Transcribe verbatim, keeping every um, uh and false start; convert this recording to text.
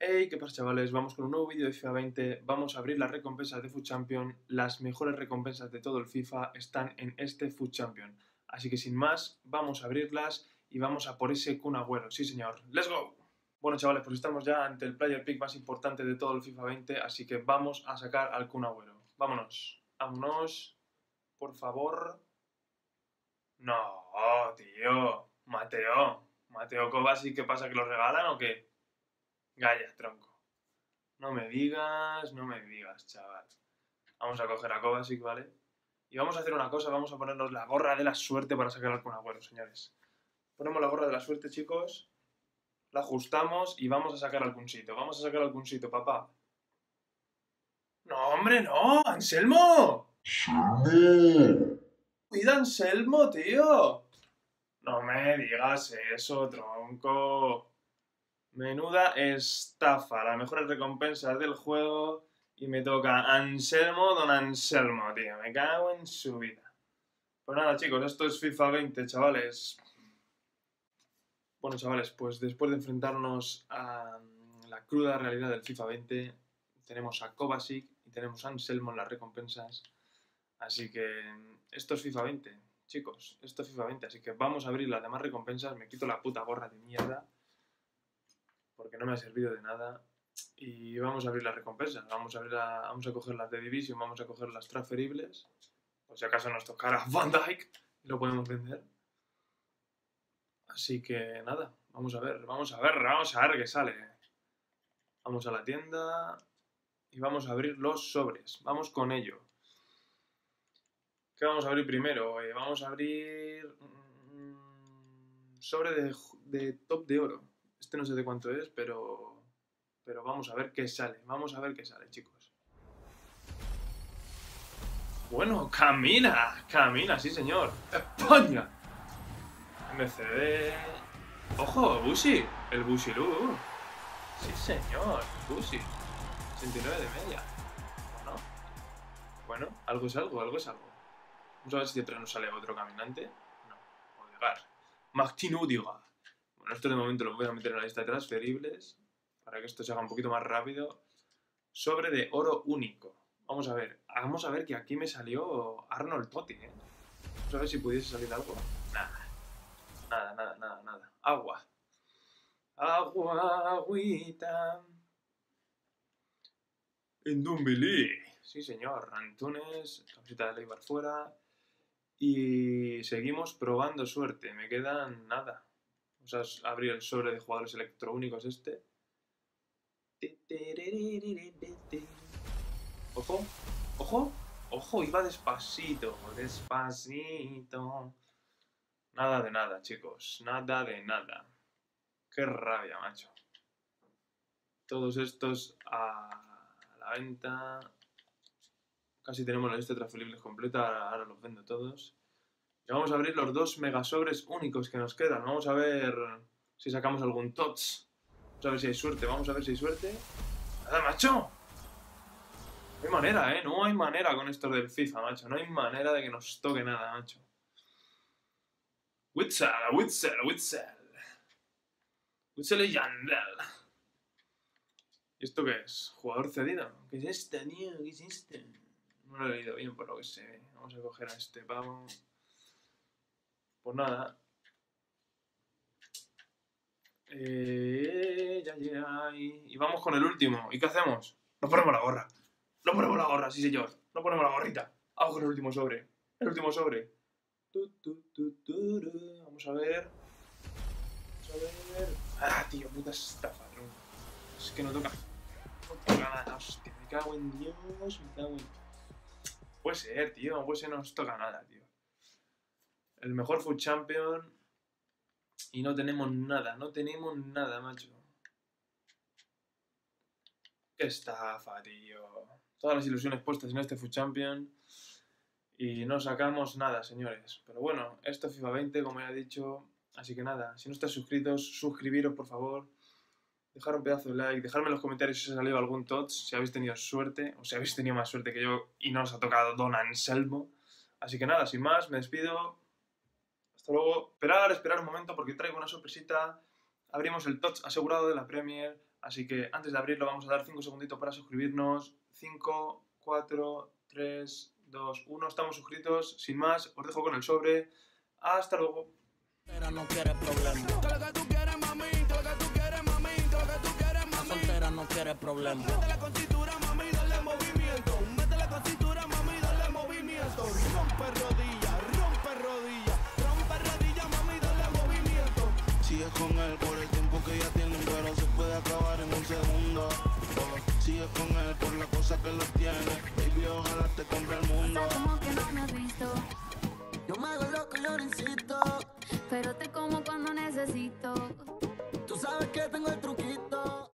Hey, ¿qué pasa, chavales? Vamos con un nuevo vídeo de FIFA veinte. Vamos a abrir las recompensas de FUT Champion. Las mejores recompensas de todo el FIFA están en este FUT Champion. Así que sin más, vamos a abrirlas y vamos a por ese Kun Agüero. Sí, señor. ¡Let's go! Bueno, chavales, pues estamos ya ante el player pick más importante de todo el FIFA veinte, así que vamos a sacar al Kun Agüero. Vámonos. Vámonos. Por favor. No, tío. Mateo. Mateo Kovacic, ¿qué pasa? ¿Que los regalan o qué? Gaya, tronco. No me digas, no me digas, chaval. Vamos a coger a Kovacic, ¿vale? Y vamos a hacer una cosa, vamos a ponernos la gorra de la suerte para sacar al Kun Agüero, señores. Ponemos la gorra de la suerte, chicos. La ajustamos y vamos a sacar al Kunsito. Vamos a sacar al Kunsito, papá. ¡No, hombre, no! ¡Anselmo! ¡Anselmo! ¡Cuida, Anselmo, tío! No me digas eso, tronco. Menuda estafa. Las mejores recompensas del juego. Y me toca Anselmo, don Anselmo, tío. Me cago en su vida. Pues nada, chicos, esto es FIFA veinte, chavales. Bueno, chavales, pues después de enfrentarnos a la cruda realidad del FIFA veinte, tenemos a Kovacic y tenemos a Anselmo en las recompensas. Así que esto es FIFA veinte, chicos. Esto es FIFA veinte, así que vamos a abrir las demás recompensas. Me quito la puta gorra de mierda, porque no me ha servido de nada. Y vamos a abrir las recompensas. Vamos a, abrir la, vamos a coger las de Division, vamos a coger las transferibles. Por si acaso nos tocara Van Dijk y lo podemos vender. Así que nada, vamos a ver, vamos a ver, vamos a ver qué sale. Vamos a la tienda y vamos a abrir los sobres. Vamos con ello. ¿Qué vamos a abrir primero? Eh, vamos a abrir mmm, sobre de, de top de oro. Este no sé de cuánto es, pero, pero vamos a ver qué sale. Vamos a ver qué sale, chicos. Bueno, camina, camina, sí señor. ¡España! M C D... ¡Ojo, Bushi! El Bushiru. Sí señor, Bushi. sesenta y nueve de media. Bueno, bueno, algo es algo, algo es algo. Vamos a ver si detrás nos sale otro caminante. No, Odegaard. Martin Odegaard. Bueno, esto de momento lo voy a meter en la lista de transferibles para que esto se haga un poquito más rápido. Sobre de oro único. Vamos a ver, vamos a ver que aquí me salió Arnold Totti, ¿eh? Vamos a ver si pudiese salir algo. Nada. Nada, nada, nada, nada. Agua. Agua, agüita. Ndombele. Sí, señor. Antunes. Camiseta de Leibar fuera. Y seguimos probando suerte. Me quedan nada. Vamos a abrir el sobre de jugadores electroúnicos este. Ojo. Ojo. Ojo. Iba despacito. Despacito. Nada de nada, chicos. Nada de nada. Qué rabia, macho. Todos estos a la venta. Casi tenemos la lista de transferibles completa. Ahora los vendo todos. Y vamos a abrir los dos megasobres únicos que nos quedan. Vamos a ver si sacamos algún tots. Vamos a ver si hay suerte. Vamos a ver si hay suerte. ¡Nada, macho! No hay manera, ¿eh? No hay manera con estos del FIFA, macho. No hay manera de que nos toque nada, macho. Witzel, Witzel, Witzel. Witzel y Yandel. ¿Y esto qué es? ¿Jugador cedido? ¿Qué es este, tío? ¿Qué es este? No lo he leído bien por lo que sé. Vamos a coger a este pavo. Pues nada. Eh, ya, ya, y, y vamos con el último. ¿Y qué hacemos? Nos ponemos la gorra. Nos ponemos la gorra, sí señor. Nos ponemos la gorrita. Vamos con el último sobre. El último sobre. Tu, tu, tu, tu, tu. Vamos a ver. Vamos a ver. Ah, tío, puta estafa, tronco. Es que no toca. No toca nada, hostia. Me cago en Dios. Me cago en... Puede ser, tío. No puede ser, no nos toca nada, tío. El mejor FUT Champion. Y no tenemos nada. No tenemos nada, macho. Qué estafa, tío. Todas las ilusiones puestas en este FUT Champion. Y no sacamos nada, señores. Pero bueno, esto es FIFA veinte, como ya he dicho. Así que nada, si no estáis suscritos, suscribiros, por favor. Dejar un pedazo de like, dejarme en los comentarios si os ha salido algún tots, si habéis tenido suerte, o si habéis tenido más suerte que yo y no os ha tocado Don Anselmo. Así que nada, sin más, me despido. Hasta luego. Esperar, esperar un momento porque traigo una sorpresita. Abrimos el tots asegurado de la Premier. Así que antes de abrirlo vamos a dar cinco segunditos para suscribirnos. cinco, cuatro, tres, dos, uno. Estamos suscritos. Sin más, os dejo con el sobre. Hasta luego. No quiere problema. Todo lo que tú quieres, mami, todo lo que tú quieres, mami, todo lo que tú quieres, mami. La soltera no quiere problema. Métela con cintura, mami, dale movimiento. Métela con cintura, mami, dale movimiento. Rompe rodilla, rompe rodilla, rompe rodilla, mami, dale movimiento. Sigue con él por el tiempo que ya tienen, pero se puede acabar en un segundo. Sigue con él por la cosa que lo tiene. Baby, ojalá te compre el mundo. O sea, como que no me has visto. Yo me hago loco, yo no insisto. Pero te como cuando necesito. Tú sabes que tengo el truquito.